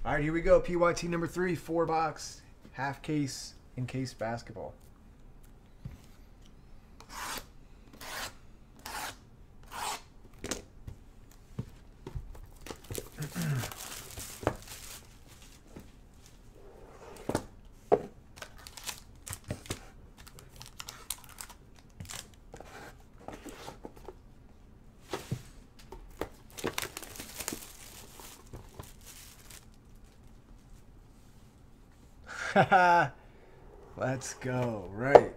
All right, here we go. PYT number 3, 4-box, half case, encased basketball. Let's go. Right.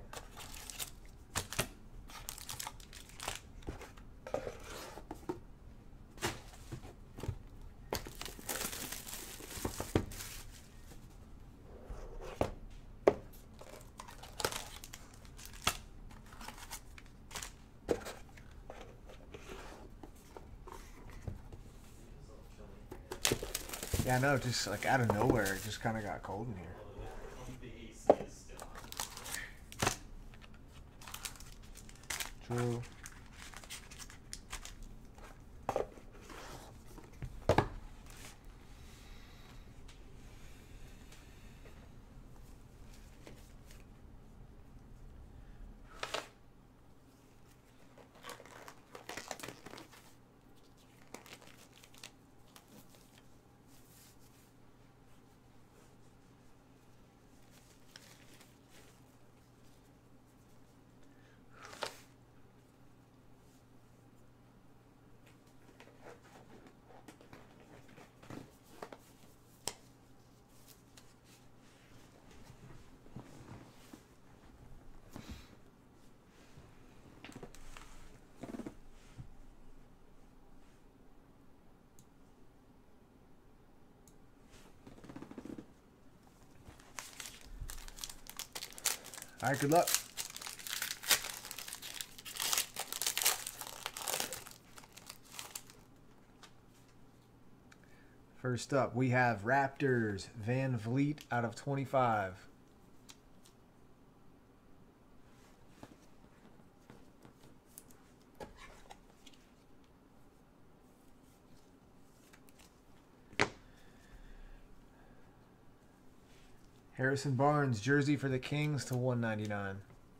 Yeah, no, just like out of nowhere, it just kind of got cold in here. True. All right, good luck. First up, we have Raptors, Van Vliet out of 25. Harrison Barnes, jersey for the Kings to 199.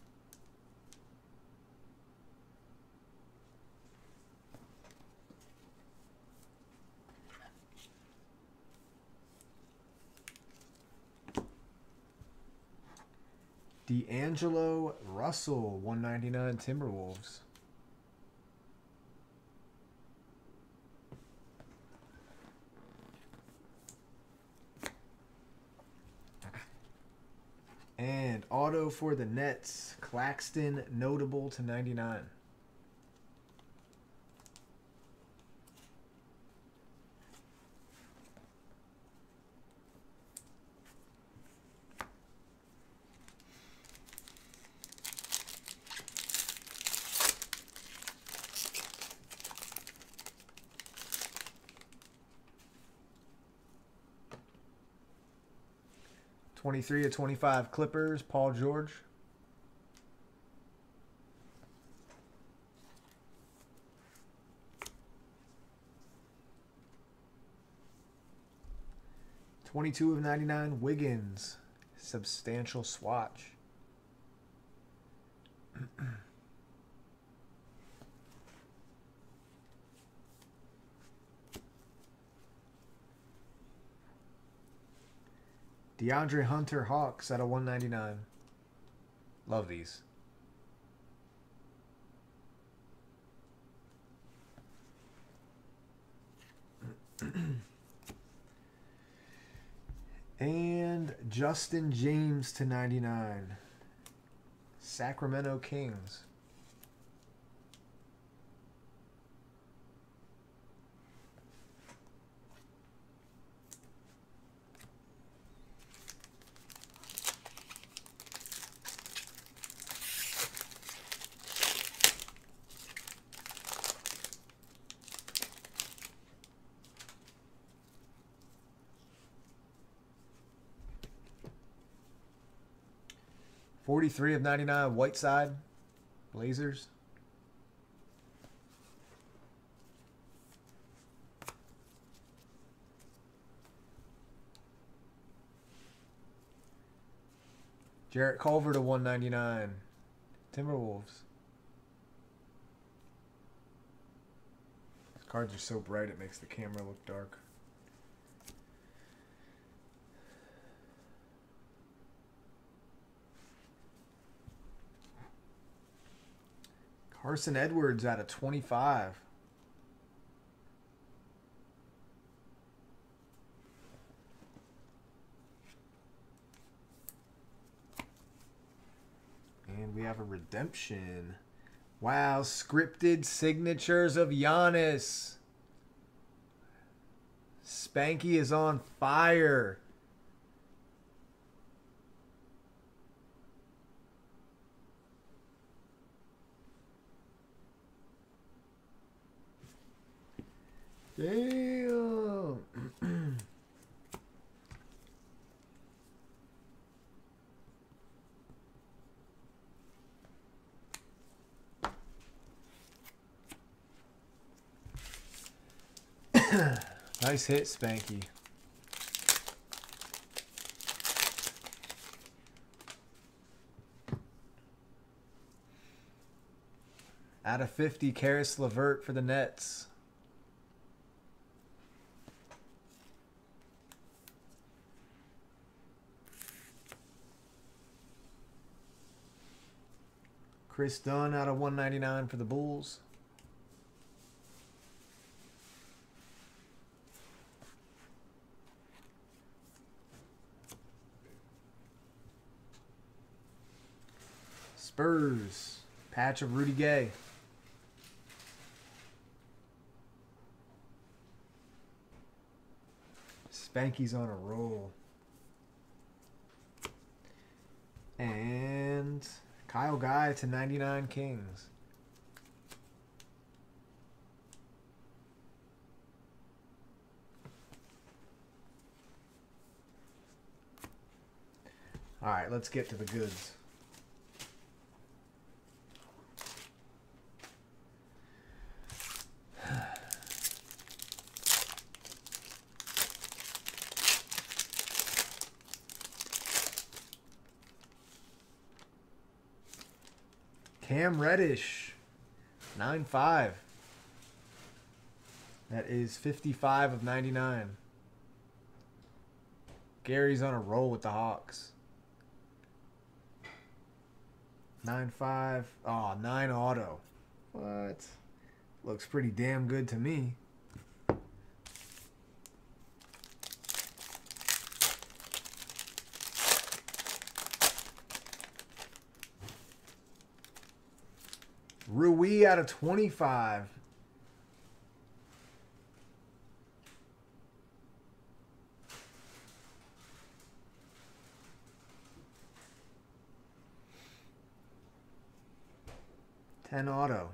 D'Angelo Russell, 199 Timberwolves. And auto for the Nets, Claxton, notable to 99. '23 of 25 Clippers, Paul George. '22 of 99 Wiggins, substantial swatch. DeAndre Hunter Hawks out of 199. Love these. And Justin James to 99. Sacramento Kings. '43 of 99 Whiteside, Blazers. Jarrett Culver to 199. Timberwolves. These cards are so bright it makes the camera look dark. Carson Edwards out of 25. And we have a redemption. Wow, scripted signatures of Giannis. Spanky is on fire. Damn. Nice hit, Spanky. Out of 50, Karis LeVert for the Nets. Chris Dunn out of 199 for the Bulls. Spurs. Patch of Rudy Gay. Spanky's on a roll. And Kyle Guy to 99 Kings. All right, let's get to the goods. Cam Reddish, 9.5. That is 55 of 99. Gary's on a roll with the Hawks. 9.5. Oh, 9 auto. What? Looks pretty damn good to me. Rui out of 25. Ten auto.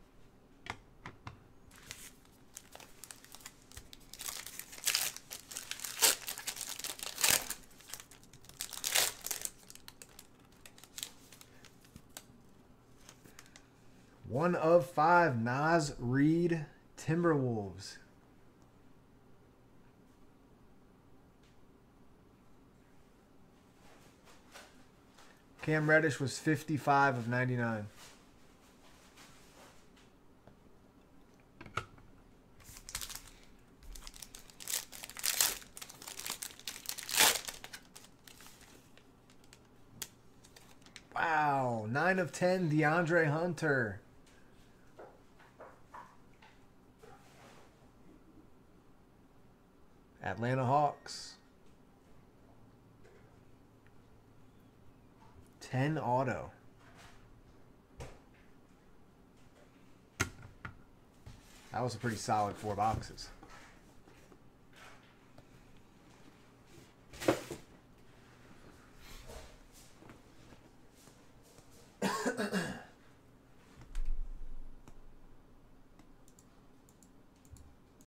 One of 5, Naz Reid, Timberwolves. Cam Reddish was 55 of 99. Wow, 9 of 10, DeAndre Hunter. Atlanta Hawks. 10 auto. That was a pretty solid 4 boxes.